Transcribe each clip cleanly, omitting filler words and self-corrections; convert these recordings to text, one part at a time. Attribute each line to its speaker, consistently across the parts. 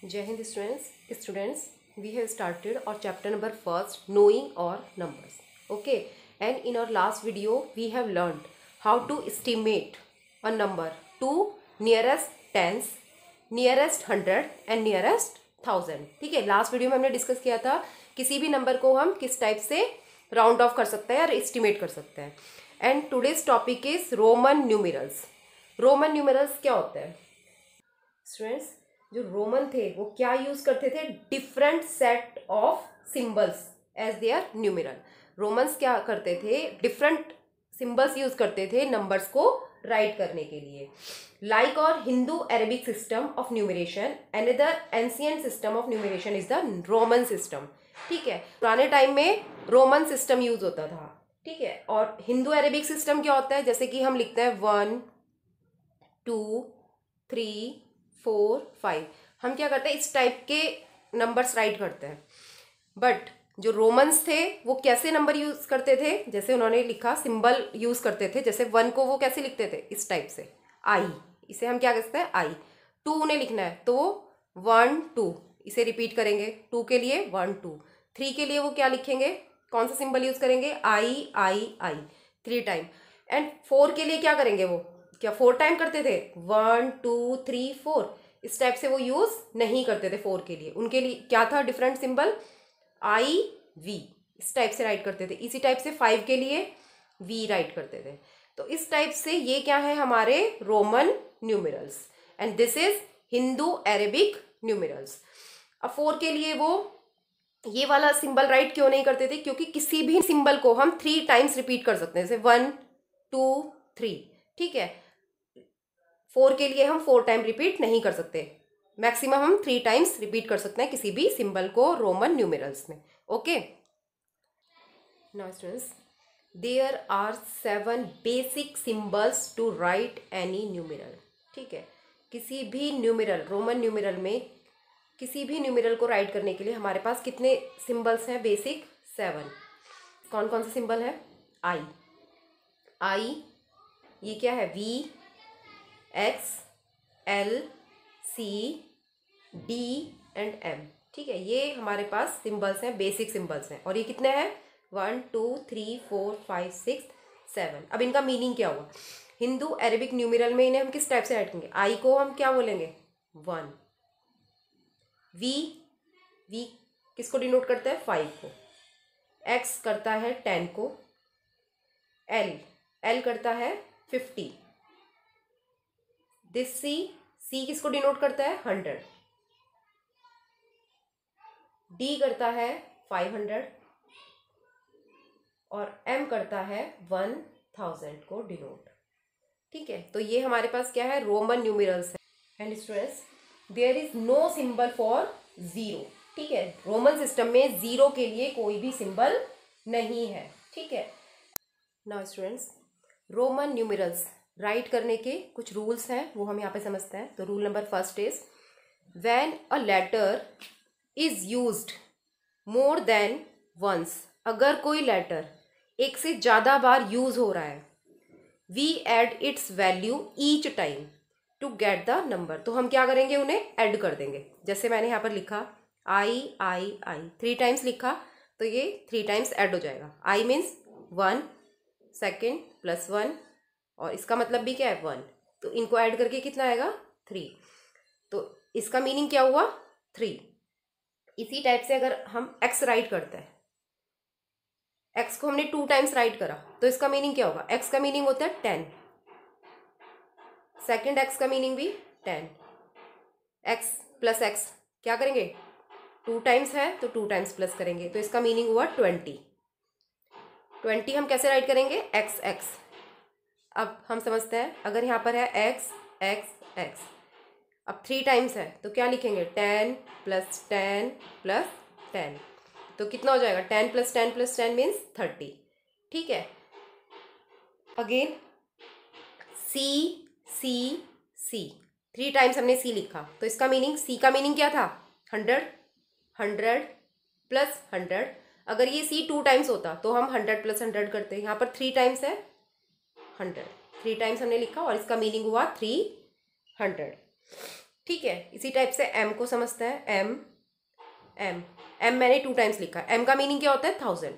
Speaker 1: Jai Hind students, we have started our chapter number first, knowing or numbers. Okay, and in our last video, we have learned how to estimate a number to nearest tens, nearest 100 and nearest 1000. ठीक है, last video में हमने discuss किया था किसी भी number को हम किस टाइप से राउंड ऑफ कर सकते हैं और एस्टिमेट कर सकते हैं. And today's topic is Roman numerals. Roman numerals क्या होता है स्टूडेंट्स? जो रोमन थे वो क्या यूज करते थे? Different set of symbols as there numeral. Romans क्या करते थे? डिफरेंट सिंबल्स यूज करते थे नंबर्स को राइट करने के लिए. लाइक और Hindu Arabic system of numeration, another ancient system of numeration is the Roman system. ठीक है, पुराने टाइम में रोमन सिस्टम यूज होता था. ठीक है, और हिंदू अरेबिक सिस्टम क्या होता है? जैसे कि हम लिखते हैं 1 2 3 4 5. हम क्या करते हैं? इस टाइप के नंबर्स राइट करते हैं. बट जो रोमन्स थे वो कैसे नंबर यूज करते थे? जैसे उन्होंने लिखा सिंबल यूज करते थे. जैसे 1 को वो कैसे लिखते थे? इस टाइप से आई. इसे हम क्या कहते हैं? आई. 2 उन्हें लिखना है तो 1 2 इसे रिपीट करेंगे. 2 के लिए 1 2. 3 के लिए वो क्या लिखेंगे? कौन सा सिंबल यूज करेंगे? आई आई आई 3 टाइम. एंड 4 के लिए क्या करेंगे? वो क्या 4 टाइम करते थे? 1 2 3 4. इस टाइप से वो यूज नहीं करते थे 4 के लिए. उनके लिए क्या था डिफरेंट सिंबल? I V. इस टाइप से राइट करते थे. इसी टाइप से 5 के लिए वी राइट करते थे. तो इस टाइप से ये क्या है? हमारे Roman numerals. And this is Hindu Arabic numerals. अब 4 के लिए वो ये वाला सिंबल राइट क्यों नहीं करते थे? क्योंकि किसी भी सिंबल को हम 3 टाइम्स रिपीट कर सकते हैं. जैसे 1 2 3. ठीक है, 4 के लिए हम 4 टाइम रिपीट नहीं कर सकते. मैक्सिमम हम 3 टाइम्स रिपीट कर सकते हैं किसी भी सिंबल को रोमन न्यूमेरल्स में. Okay, now students, there are 7 basic symbols to write any numeral. ठीक है, किसी भी न्यूमेरल, रोमन न्यूमेरल में किसी भी न्यूमेरल को राइट करने के लिए हमारे पास कितने सिंबल्स हैं? बेसिक 7. कौन कौन सा सिंबल है? आई. आई ये क्या है? V, X, L, C, D and M. ठीक है, ये हमारे पास सिंबल्स हैं, बेसिक सिंबल्स हैं. और ये कितने हैं? 1 2 3 4 5 6 7. अब इनका मीनिंग क्या हुआ? हिंदू अरेबिक न्यूमेरल में इन्हें हम किस टाइप से राइट करेंगे? आई को हम क्या बोलेंगे? 1. वी, वी किसको डिनोट करता है? 5 को. एक्स करता है 10 को. एल, एल करता है 50. दिस सी, सी किसको डिनोट करता है? 100. डी करता है 500 और एम करता है 1000 को डिनोट. ठीक है, तो ये हमारे पास क्या है? रोमन न्यूमेरल्स है. And students, there is no symbol for zero. ठीक है, रोमन सिस्टम में जीरो के लिए कोई भी सिंबल नहीं है. ठीक है, now students, Roman numerals write करने के कुछ रूल्स हैं, वो हम यहाँ पे समझते हैं. तो rule number first is when a letter is used more than once. अगर कोई लेटर एक से ज़्यादा बार यूज हो रहा है, we add its value each time to get the number. तो हम क्या करेंगे? उन्हें ऐड कर देंगे. जैसे मैंने यहाँ पर लिखा आई आई आई 3 टाइम्स लिखा, तो ये 3 टाइम्स ऐड हो जाएगा. आई मीन्स 1, सेकेंड प्लस 1, और इसका मतलब भी क्या है? 1. तो इनको ऐड करके कितना आएगा? 3. तो इसका मीनिंग क्या हुआ? 3. इसी टाइप से अगर हम एक्स राइट करते हैं, एक्स को हमने 2 टाइम्स राइट करा, तो इसका मीनिंग क्या होगा? एक्स का मीनिंग होता है 10. सेकेंड एक्स का मीनिंग भी 10. एक्स प्लस एक्स क्या करेंगे? 2 टाइम्स है तो 2 टाइम्स प्लस करेंगे, तो इसका मीनिंग हुआ 20. 20 हम कैसे राइट करेंगे? X X. अब हम समझते हैं, अगर यहाँ पर है एक्स एक्स एक्स, अब 3 टाइम्स है तो क्या लिखेंगे? 10 प्लस 10 प्लस 10. तो कितना हो जाएगा? 10 प्लस 10 प्लस 10 मीन्स 30. ठीक है, अगेन सी सी सी 3 टाइम्स हमने सी लिखा, तो इसका मीनिंग, सी का मीनिंग क्या था? 100. 100 प्लस 100. अगर ये सी 2 टाइम्स होता तो हम 100 प्लस 100 करते. यहाँ पर 3 टाइम्स है 100. 3 टाइम्स हमने लिखा और इसका मीनिंग हुआ 300. ठीक है, इसी टाइप से m को समझते हैं। m m m मैंने 2 टाइम्स लिखा है। m का मीनिंग क्या होता है? 1000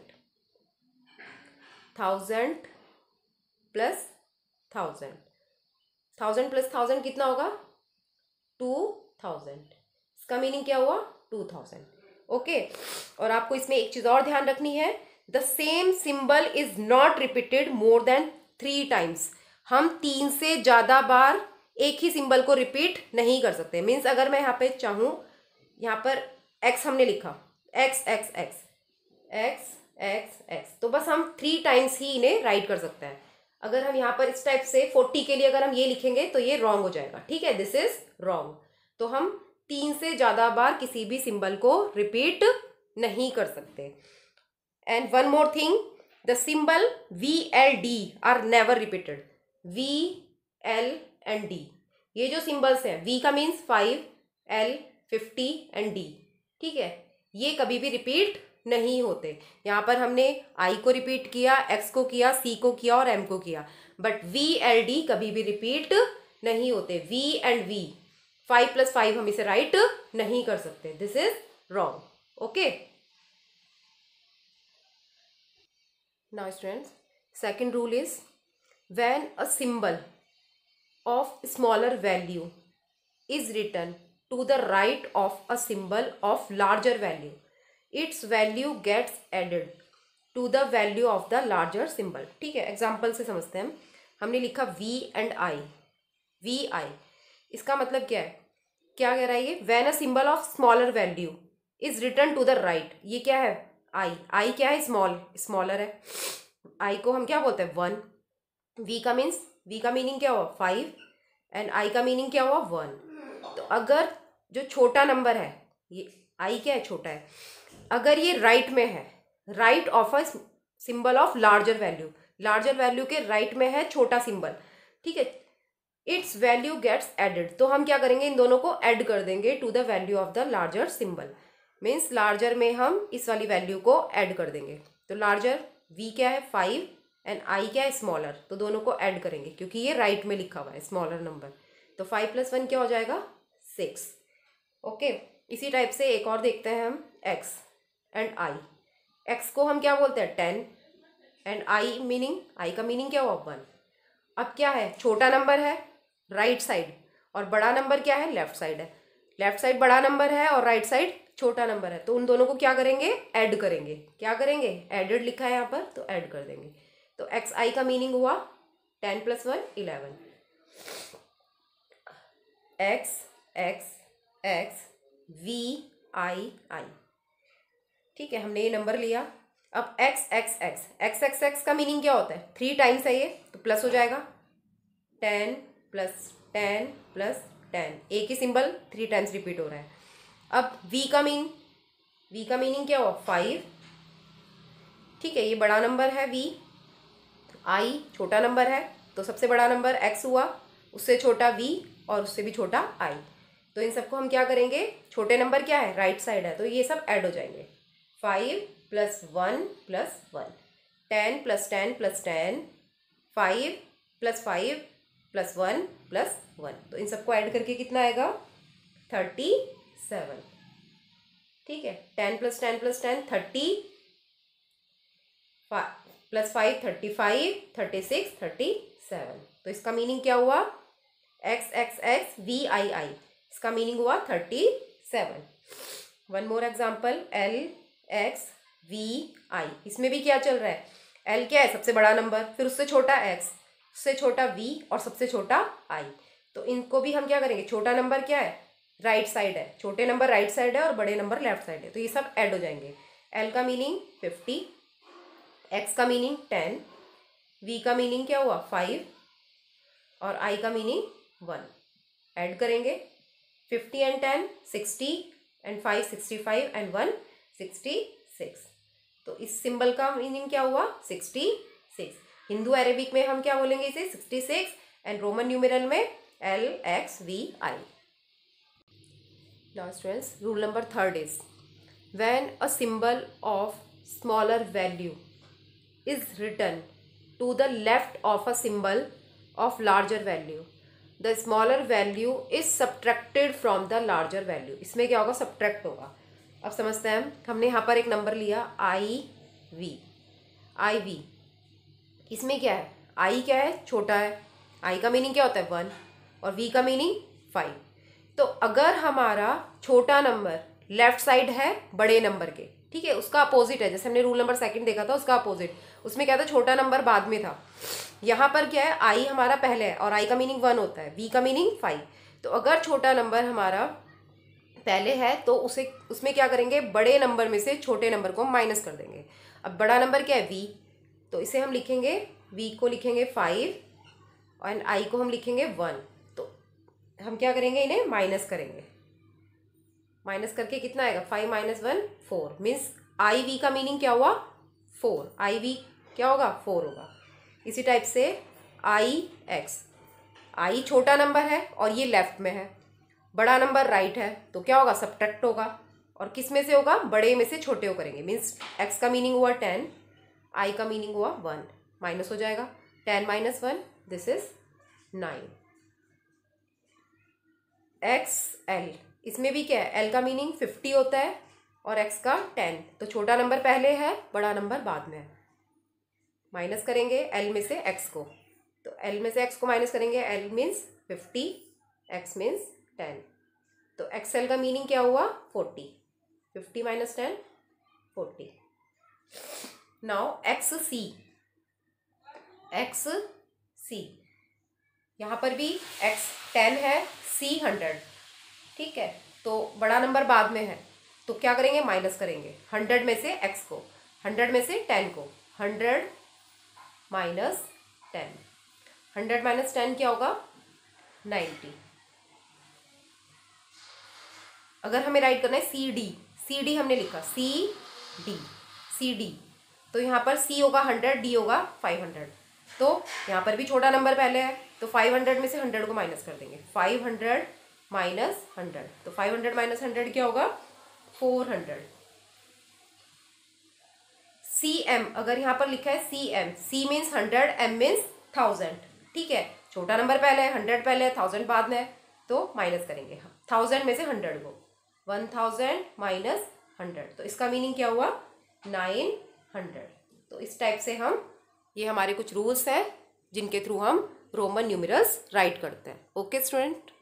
Speaker 1: प्लस 1000 1000 प्लस 1000 कितना होगा? 2000। इसका मीनिंग क्या हुआ? 2000। ओके, और आपको इसमें एक चीज और ध्यान रखनी है, the same symbol is not repeated more than 3 times. हम 3 से ज्यादा बार एक ही सिंबल को रिपीट नहीं कर सकते। मीन्स अगर मैं यहाँ पे चाहूँ, यहाँ पर x हमने लिखा, x x x x x x, तो बस हम 3 टाइम्स ही इन्हें राइट कर सकते हैं। अगर हम यहाँ पर इस टाइप से 40 के लिए अगर हम ये लिखेंगे तो ये रॉन्ग हो जाएगा। ठीक है, दिस इज रॉन्ग। तो हम 3 से ज्यादा बार किसी भी सिंबल को रिपीट नहीं कर सकते। And one more thing, the symbol VLD are never repeated. V L and D, ये जो सिंबल्स हैं, V का मीन्स 5, L 50 एंड D, ठीक है, ये कभी भी रिपीट नहीं होते। यहाँ पर हमने I को रिपीट किया, X को किया, C को किया और M को किया, बट VLD कभी भी रिपीट नहीं होते। V एंड V, 5 प्लस 5 हम इसे राइट नहीं कर सकते। This is wrong. Okay, now students, second rule is when a symbol of smaller value is written to the right of a symbol of larger value, its value gets added to the value of the larger symbol। ठीक है, example से समझते हैं हम। हमने लिखा V and I, VI, इसका मतलब क्या है? क्या कह रहा है ये? When a symbol of smaller value is written to the right, ये क्या है? I क्या है? स्मॉलर है। I को हम क्या बोलते हैं? 1। V का मीनिंग क्या हुआ? 5 एंड I का मीनिंग क्या हुआ? 1। तो अगर जो छोटा नंबर है, ये I क्या है? छोटा है। अगर ये राइट में है, right of a symbol of larger value, larger value के राइट में है छोटा सिंबल, ठीक है, इट्स वैल्यू गेट्स एडेड। तो हम क्या करेंगे? इन दोनों को ऐड कर देंगे to the value of the larger symbol. Means larger में हम इस वाली वैल्यू को ऐड कर देंगे। तो लार्जर V क्या है? 5 एंड I क्या है? स्मॉलर, तो दोनों को ऐड करेंगे क्योंकि ये राइट में लिखा हुआ है स्मॉलर नंबर। तो 5 प्लस 1 क्या हो जाएगा? 6। ओके, इसी टाइप से एक और देखते हैं हम, X एंड I। X को हम क्या बोलते हैं? 10 एंड I का मीनिंग क्या हुआ? 1। अब क्या है? छोटा नंबर है राइट साइड और बड़ा नंबर क्या है? लेफ्ट साइड है। लेफ्ट साइड बड़ा नंबर है और राइट साइड छोटा नंबर है, तो उन दोनों को क्या करेंगे? ऐड करेंगे। क्या करेंगे? एडेड लिखा है यहाँ पर, तो ऐड कर देंगे। तो XI का मीनिंग हुआ 10 plus 1 11। X X X V I। ठीक है, हमने ये नंबर लिया। अब X X X X X X का मीनिंग क्या होता है? 3 टाइम्स है ये, तो प्लस हो जाएगा। 10 प्लस 10 प्लस 10, एक ही सिंबल 3 टाइम्स रिपीट हो रहा है। अब V का मीनिंग क्या हुआ? 5। ठीक है, ये बड़ा नंबर है V, I छोटा नंबर है, तो सबसे बड़ा नंबर X हुआ, उससे छोटा V और उससे भी छोटा I। तो इन सबको हम क्या करेंगे? छोटे नंबर क्या है? राइट साइड है, तो ये सब ऐड हो जाएंगे। 5 plus 1 plus 1, 10 plus 10 plus 10, 5 plus 5 plus 1 plus 1, तो इन सबको ऐड करके कितना आएगा? 37। ठीक है, 10 प्लस 10 प्लस 10 30, प्लस 5 35, 36 37। तो इसका मीनिंग क्या हुआ? X X X V I I, इसका मीनिंग हुआ 37। One more example, L X V I, इसमें भी क्या चल रहा है? L क्या है? सबसे बड़ा नंबर, फिर उससे छोटा X, उससे छोटा V और सबसे छोटा I। तो इनको भी हम क्या करेंगे? छोटा नंबर क्या है? राइट साइड है, छोटे नंबर राइट साइड है और बड़े नंबर लेफ्ट साइड है, तो ये सब ऐड हो जाएंगे। L का मीनिंग 50, X का मीनिंग 10, V का मीनिंग क्या हुआ? 5 और I का मीनिंग 1। ऐड करेंगे 50 एंड 10 60 एंड 5 65 एंड 1 66। तो इस सिंबल का मीनिंग क्या हुआ? 66। हिंदू अरेबिक में हम क्या बोलेंगे इसे? 66, एंड रोमन न्यूमेरल में LXVI। Now students, rule number 3 is when a symbol of smaller value is written to the left of a symbol of larger value, the smaller value is subtracted from the larger value. इसमें क्या होगा, subtract होगा। अब समझते हैं हमने यहाँ पर एक नंबर लिया आई वी। इसमें क्या है, आई क्या है, छोटा है। आई का मीनिंग क्या होता है 1 और वी का मीनिंग 5। तो अगर हमारा छोटा नंबर लेफ्ट साइड है बड़े नंबर के, ठीक है, उसका अपोजिट है, जैसे हमने रूल नंबर 2 देखा था उसका अपोजिट, उसमें क्या था, छोटा नंबर बाद में था। यहाँ पर क्या है, आई हमारा पहले है और आई का मीनिंग 1 होता है, वी का मीनिंग 5। तो अगर छोटा नंबर हमारा पहले है तो उसे उसमें क्या करेंगे, बड़े नंबर में से छोटे नंबर को हम माइनस कर देंगे। अब बड़ा नंबर क्या है, वी, तो इसे हम लिखेंगे, वी को लिखेंगे 5 और आई को हम लिखेंगे 1। तो हम क्या करेंगे, इन्हें माइनस करेंगे। माइनस करके कितना आएगा, 5 - 1 4, मीन्स आई वी का मीनिंग क्या हुआ, 4। आई वी क्या होगा, 4 होगा। इसी टाइप से आई एक्स, आई छोटा नंबर है और ये लेफ्ट में है, बड़ा नंबर राइट है, तो क्या होगा, सब्ट्रैक्ट होगा। और किस में से होगा, बड़े में से छोटे को करेंगे। मीन्स एक्स का मीनिंग हुआ 10, आई का मीनिंग हुआ 1, माइनस हो जाएगा। 10 - 1 दिस इज 9। एक्स एल, इसमें भी क्या है, एल का मीनिंग 50 होता है और एक्स का 10। तो छोटा नंबर पहले है, बड़ा नंबर बाद में है। माइनस करेंगे एल में से एक्स को, तो एल में से एक्स को माइनस करेंगे, एल मीन्स 50, एक्स मीन्स 10। तो एक्सएल का मीनिंग क्या हुआ, 40। 50 - 10 40। नाउ एक्स सी, यहाँ पर भी एक्स 10 है, सी 100, ठीक है। तो बड़ा नंबर बाद में है, तो क्या करेंगे, माइनस करेंगे 100 में से एक्स को, 100 में से 10 को, 100 - 10, 100 - 10 क्या होगा, 90। अगर हमें राइट करना है सी डी हमने लिखा सी डी, तो यहाँ पर सी होगा 100, डी होगा 500। तो यहाँ पर भी छोटा नंबर पहले है, तो 500 में से 100 को माइनस कर देंगे, 500 - 100, तो 500 - 100 क्या होगा, 400। सी एम, अगर यहाँ पर लिखा है C M, C means 100, M means 1000, ठीक है। छोटा नंबर पहले है, 100 पहले है, 1000 बाद में है, तो माइनस करेंगे 1000 में से 100 को, 1000 - 100, तो इसका मीनिंग क्या हुआ, 900। तो इस टाइप से हम, ये हमारे कुछ रूल्स हैं जिनके थ्रू हम रोमन न्यूमेरल्स राइट करते हैं। Okay student.